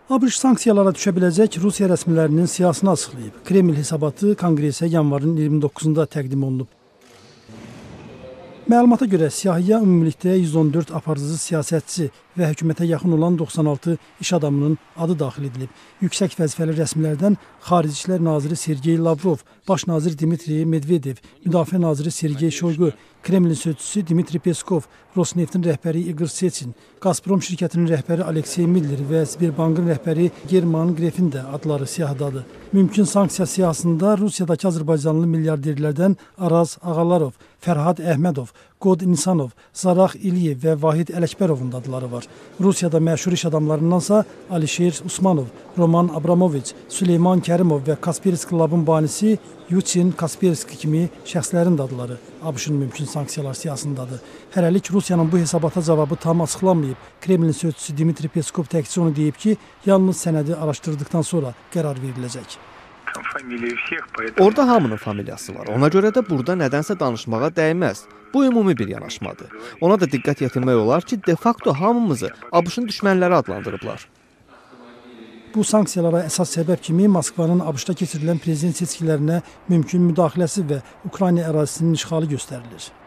ABŞ sanksiyalara düşə biləcək Rusiya rəsmilərinin siyasını açıqlayıb. Kreml hesabatı Konqresə yanvarın 29-da təqdim olunub. Məlumata görə siyahıya ümumilikdə 114 aparıcı siyasətçi və hökumətə yaxın olan 96 iş adamının adı daxil edilib. Yüksək vəzifəli rəsmilərdən Xarici İşlər Naziri Sergey Lavrov, Baş nazir Dmitri Medvedev, Müdafiə naziri Sergey Shoygu, Kremlin sözçüsü Dmitri Peskov, Rosneftin rəhbəri Igor Sechin, Gazprom şirkətinin rəhbəri Aleksey Miller və Sberbankın rəhbəri German Grefin də adları siyahıdadır. Mümkün sanksiya siyahısında Rusiyadakı Azərbaycanlı milyarderlərdən Araz Ağalarov, Fərhad Əhmədov, Qod Nisanov, Zarax İliyev və Vahid Ələkbərovun da adları var. Rusiyada məşhur iş adamlarındansa Alişer Usmanov, Roman Abramoviç, Süleyman Kərimov və Kaspersky Lab'ın banisi Yuçin Kaspersky kimi şəxslərin də adları ABŞ-ın mümkün sanksiyalar siyasındadır. Hələlik Rusiyanın bu hesabata cavabı tam açıqlanmayıb. Kremlin sözçüsü Dmitri Peskov təkcə onu deyib ki, yalnız sənədi araşdırdıqdan sonra qərar veriləcək. Orada hamının familiyası var. Ona görə də burada nədənsə danışmağa dəyməz. Bu ümumi bir yanaşmadır. Ona da diqqət yetirmək olar ki, de facto hamımızı ABŞ-ın düşmənləri adlandırıblar. Bu sanksiyalara əsas səbəb kimi Moskvanın ABŞ-da keçirilən prezident seçkilərinə mümkün müdaxiləsi və Ukrayna ərazisinin işğalı göstərilir.